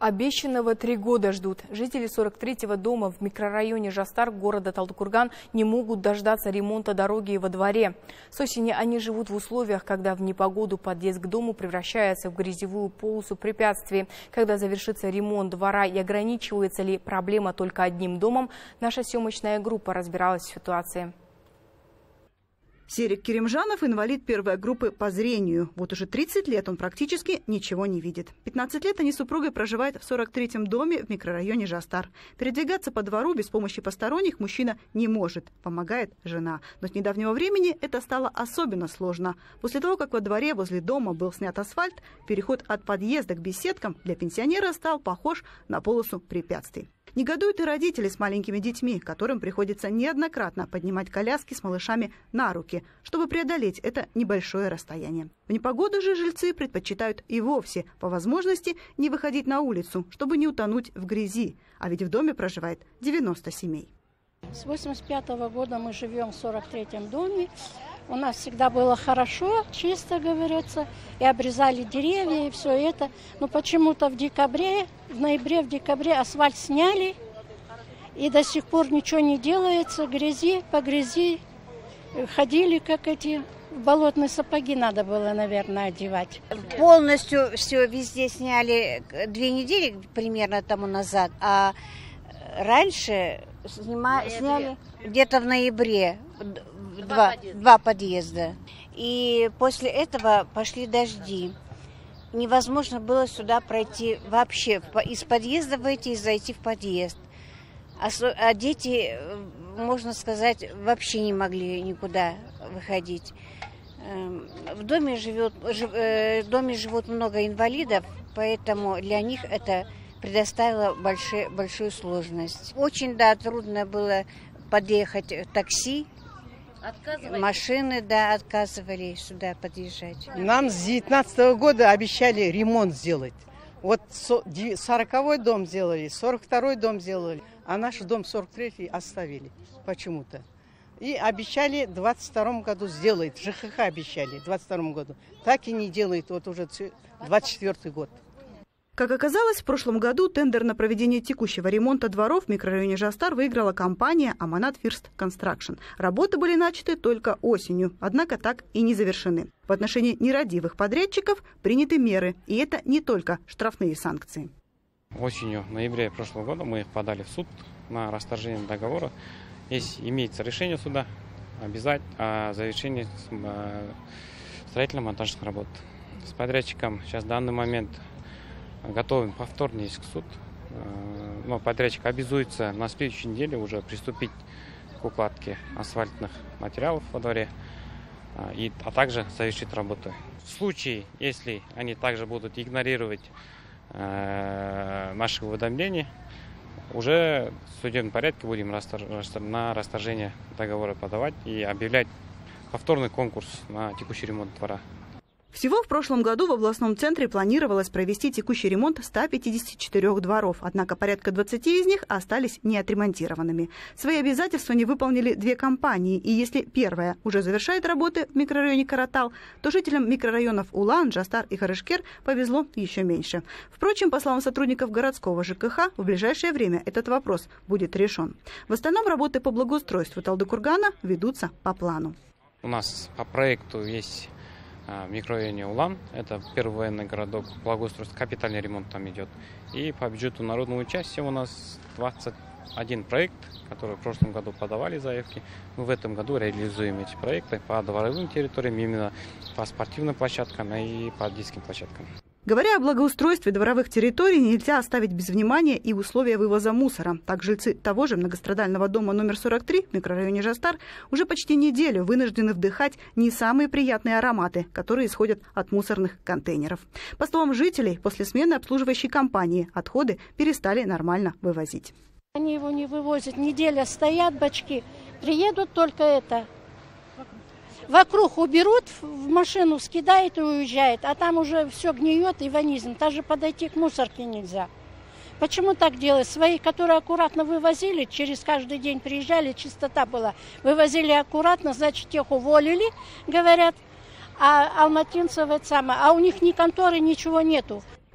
Обещанного 3 года ждут. Жители 43-го дома в микрорайоне Жастар города Талдыкурган не могут дождаться ремонта дороги во дворе. С осени они живут в условиях, когда в непогоду подъезд к дому превращается в грязевую полосу препятствий. Когда завершится ремонт двора и ограничивается ли проблема только одним домом, наша съемочная группа разбиралась в ситуации. Серик Керимжанов – инвалид первой группы по зрению. Вот уже 30 лет он практически ничего не видит. 15 лет они с супругой проживают в 43-м доме в микрорайоне Жастар. Передвигаться по двору без помощи посторонних мужчина не может. Помогает жена. Но с недавнего времени это стало особенно сложно. После того, как во дворе возле дома был снят асфальт, переход от подъезда к беседкам для пенсионера стал похож на полосу препятствий. Негодуют и родители с маленькими детьми, которым приходится неоднократно поднимать коляски с малышами на руки, чтобы преодолеть это небольшое расстояние. В непогоду же жильцы предпочитают и вовсе, по возможности, не выходить на улицу, чтобы не утонуть в грязи. А ведь в доме проживает 90 семей. С 85-го года мы живем в 43-м доме. У нас всегда было хорошо, чисто, говорится, и обрезали деревья, и все это. Но почему-то в ноябре-декабре асфальт сняли, и до сих пор ничего не делается, по грязи. Ходили, как эти болотные сапоги надо было, наверное, одевать. Полностью все везде сняли 2 недели примерно тому назад, а раньше сняли где-то в ноябре. Два подъезда. И после этого пошли дожди. Невозможно было сюда пройти вообще. Из подъезда выйти и зайти в подъезд. А дети, можно сказать, вообще не могли никуда выходить. В доме живут много инвалидов, поэтому для них это предоставило большую сложность. Очень, трудно было подъехать такси. Машины, отказывали сюда подъезжать. Нам с 19-го года обещали ремонт сделать. Вот 40-й дом сделали, 42-й дом сделали, а наш дом 43-й оставили почему-то. И обещали в 22-м году сделать, ЖХХ обещали в 22-м году. Так и не делают, вот уже 24-й год. Как оказалось, в прошлом году тендер на проведение текущего ремонта дворов в микрорайоне Жастар выиграла компания «Аманат Фирст Констракшн». Работы были начаты только осенью, однако так и не завершены. В отношении нерадивых подрядчиков приняты меры, и это не только штрафные санкции. Осенью, в ноябре прошлого года мы подали в суд на расторжение договора. Если имеется решение суда, обязать о завершении строительно-монтажных работ. С подрядчиком сейчас в данный момент готовим повторный иск в суд. Но подрядчик обязуется на следующей неделе уже приступить к укладке асфальтных материалов во дворе, а также завершить работу. В случае, если они также будут игнорировать наши уведомления, уже в судебном порядке будем на расторжение договора подавать и объявлять повторный конкурс на текущий ремонт двора. Всего в прошлом году в областном центре планировалось провести текущий ремонт 154 дворов, однако порядка 20 из них остались неотремонтированными. Свои обязательства не выполнили 2 компании, и если первая уже завершает работы в микрорайоне Каратал, то жителям микрорайонов Улан, Жастар и Харышкер повезло еще меньше. Впрочем, по словам сотрудников городского ЖКХ, в ближайшее время этот вопрос будет решен. В остальном работы по благоустройству Талдыкургана ведутся по плану. У нас по проекту есть в микрорайоне Улан, это первый военный городок, благоустройство, капитальный ремонт там идет. И по бюджету народного участия у нас 21 проект, который в прошлом году подавали заявки. Мы в этом году реализуем эти проекты по дворовым территориям, именно по спортивным площадкам и по детским площадкам. Говоря о благоустройстве дворовых территорий, нельзя оставить без внимания и условия вывоза мусора. Так жильцы того же многострадального дома номер 43 в микрорайоне Жастар уже почти неделю вынуждены вдыхать не самые приятные ароматы, которые исходят от мусорных контейнеров. По словам жителей, после смены обслуживающей компании отходы перестали нормально вывозить. Они его не вывозят. Неделя стоят бачки, приедут только это. Вокруг уберут, в машину скидают и уезжают, а там уже все гниет и вонизм. Даже подойти к мусорке нельзя. Почему так делать? Своих, которые аккуратно вывозили, через каждый день приезжали, чистота была. Вывозили аккуратно, значит, тех уволили, говорят, а алматинцев это самое. А у них ни конторы, ничего нету.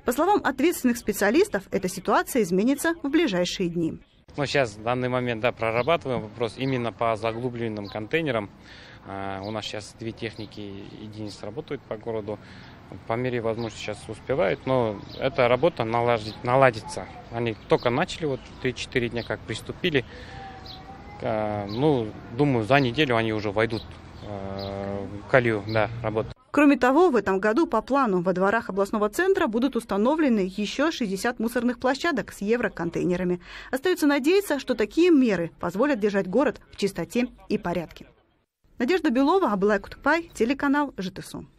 По словам ответственных специалистов, эта ситуация изменится в ближайшие дни. Мы сейчас в данный момент прорабатываем вопрос именно по заглубленным контейнерам. У нас сейчас 2 техники единиц работают по городу. По мере возможности сейчас успевают, но эта работа наладится. Они только начали, 3-4 дня как приступили. Думаю, за неделю они уже войдут в колею работы. Кроме того, в этом году по плану во дворах областного центра будут установлены еще 60 мусорных площадок с евроконтейнерами. Остается надеяться, что такие меры позволят держать город в чистоте и порядке. Надежда Белова, Абылай Кутукпай, телеканал ЖТСУ.